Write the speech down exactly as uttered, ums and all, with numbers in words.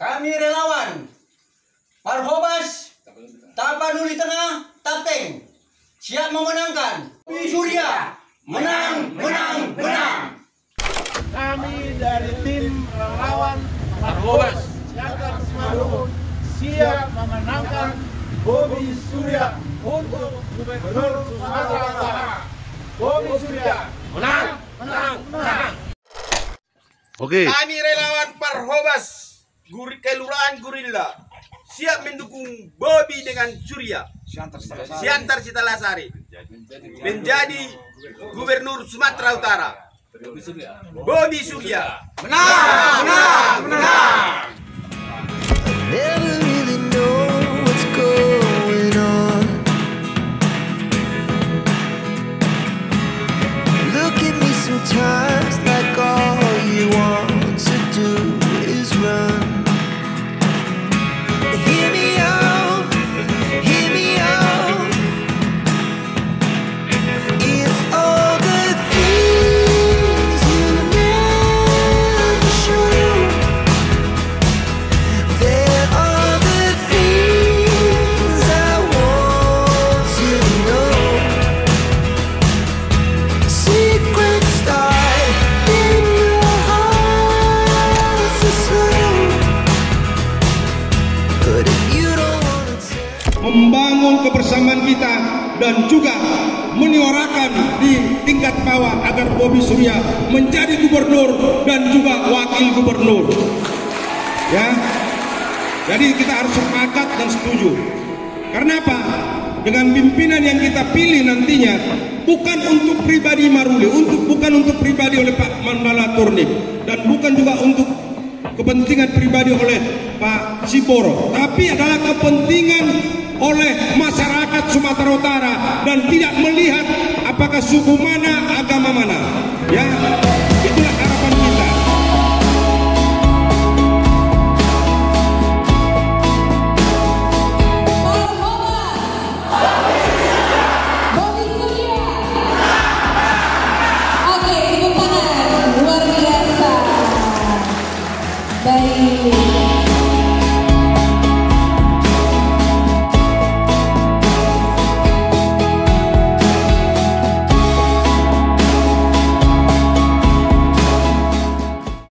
Kami relawan Parhobas Tapanuli Tengah Tapteng siap memenangkan Bobi Surya. Menang, menang, menang. Kami dari tim relawan Parhobas Siantar Simalungun siap memenangkan Bobi Surya untuk Gubernur Sumatera Utara. Bobi Surya menang, menang, menang. Oke. Kami relawan Parhobas Guri, Kelurahan Gurilla siap mendukung Bobi dengan Surya Siantar Sitalasari menjadi Gubernur Sumatera Utara. Bobi Surya Menang, menang, menang. Never really know what's going on. Look at me sometimes like all you want to do is run. Hear me out, hear me out. It's all the things you never show. There are the things I want to know. Secrets start in your heart so slow. But if you don't wanna tell, membangun kebersamaan kita dan juga menyuarakan di tingkat bawah agar Bobi Surya menjadi gubernur dan juga wakil gubernur. Ya, jadi kita harus sepakat dan setuju. Karena apa? Dengan pimpinan yang kita pilih nantinya bukan untuk pribadi Maruli, untuk bukan untuk pribadi oleh Pak Mandala Turnip dan bukan juga untuk kepentingan pribadi oleh Pak Siporo, tapi adalah kepentingan oleh masyarakat Sumatera Utara dan tidak melihat apakah suku mana, agama mana. Ya.